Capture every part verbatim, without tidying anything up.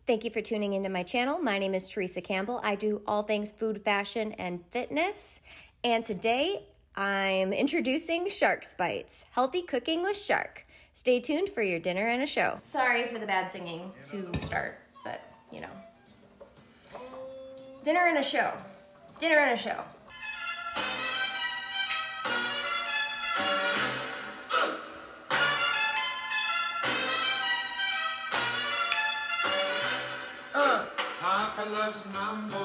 Thank you for tuning into my channel. My name is Teresa Campbell. I do all things food, fashion, and fitness. And today I'm introducing Shark's Bites, healthy cooking with shark. Stay tuned for your dinner and a show. Sorry for the bad singing to start, but you know. Dinner and a show. Dinner and a show. Papa loves mambo,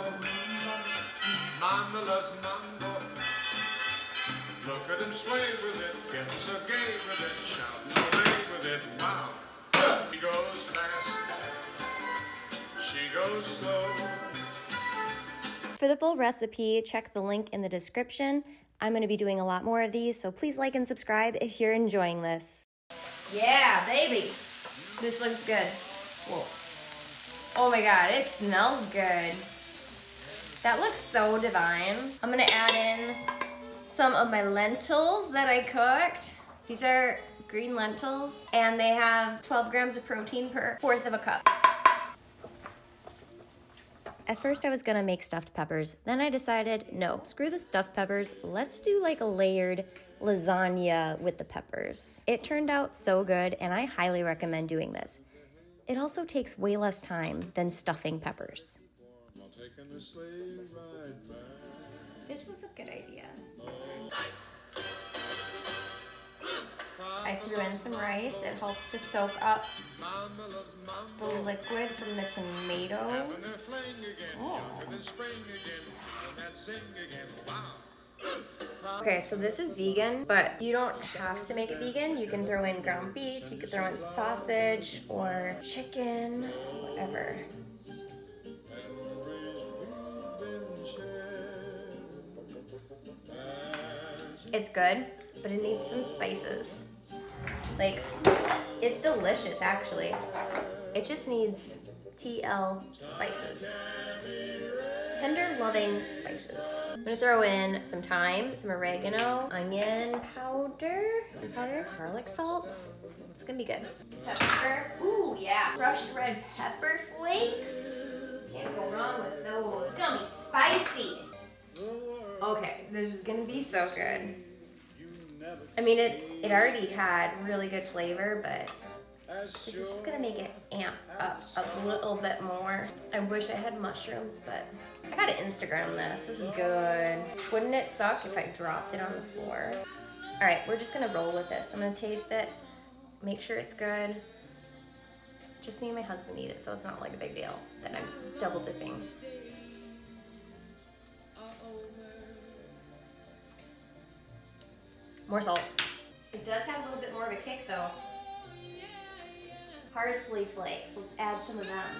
Mama loves mambo. Look at him sway with it, get so gay with it, shouting away with it, wow. He goes fast, she goes slow. For the full recipe, check the link in the description. I'm gonna be doing a lot more of these, so please like and subscribe if you're enjoying this. Yeah, baby. This looks good. Whoa. Oh my God, it smells good. That looks so divine. I'm gonna add in some of my lentils that I cooked. These are green lentils, and they have twelve grams of protein per fourth of a cup. At first I was gonna make stuffed peppers, then I decided, no, screw the stuffed peppers, let's do like a layered lasagna with the peppers. It turned out so good, and I highly recommend doing this. It also takes way less time than stuffing peppers. This was a good idea. I threw in some rice. It helps to soak up the liquid from the tomatoes. Oh. Okay, so this is vegan, but you don't have to make it vegan. You can throw in ground beef, you could throw in sausage or chicken, whatever. It's good, but it needs some spices. Like, it's delicious actually. It just needs T L spices. Tender loving spices. I'm gonna throw in some thyme, some oregano, onion powder, onion powder, garlic salt. It's gonna be good. Pepper, ooh yeah. Crushed red pepper flakes. Can't go wrong with those. It's gonna be spicy. Okay, this is gonna be so good. I mean, it, it already had really good flavor, but this is just gonna make it amp up a little bit more. I wish I had mushrooms, but I gotta Instagram this. This is good. Wouldn't it suck if I dropped it on the floor? All right, we're just gonna roll with this. I'm gonna taste it, make sure it's good. Just me and my husband eat it, so it's not like a big deal that I'm double dipping. More salt. It does have a little bit more of a kick though. Parsley flakes, let's add some of them.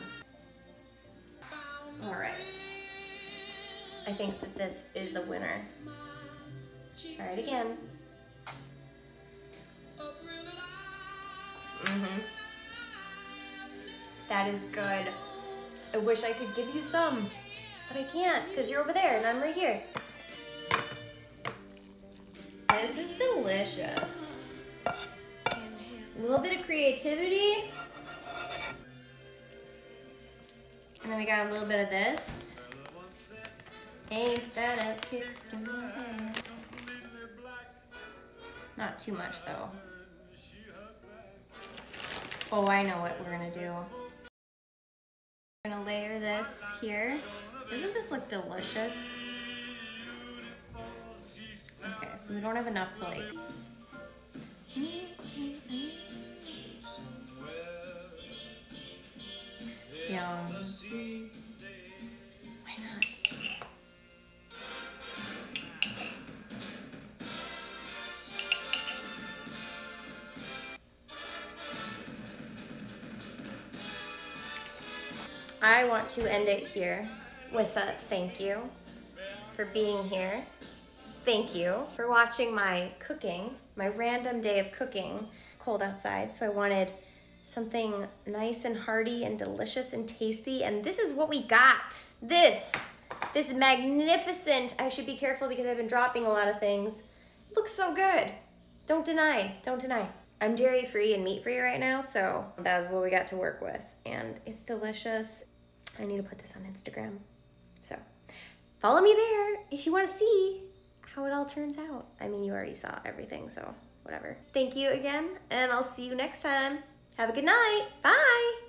All right. I think that this is a winner. Try it again. Mm-hmm. That is good. I wish I could give you some, but I can't because you're over there and I'm right here. This is delicious. A little bit of creativity. And then we got a little bit of this. Ain't that a kick in the head? Not too much though. Oh, I know what we're gonna do. We're gonna layer this here. Doesn't this look delicious? Okay, so we don't have enough to like. Yum. Why not? I want to end it here with a thank you for being here. Thank you for watching my cooking, my random day of cooking. It's cold outside, so I wanted something nice and hearty and delicious and tasty, and this is what we got. This, this magnificent, I should be careful because I've been dropping a lot of things. It looks so good. Don't deny, don't deny. I'm dairy free and meat free right now, so that's what we got to work with. and it's delicious. I need to put this on Instagram. So follow me there if you want to see how it all turns out. I mean, you already saw everything, so whatever. Thank you again, and I'll see you next time. Have a good night. Bye.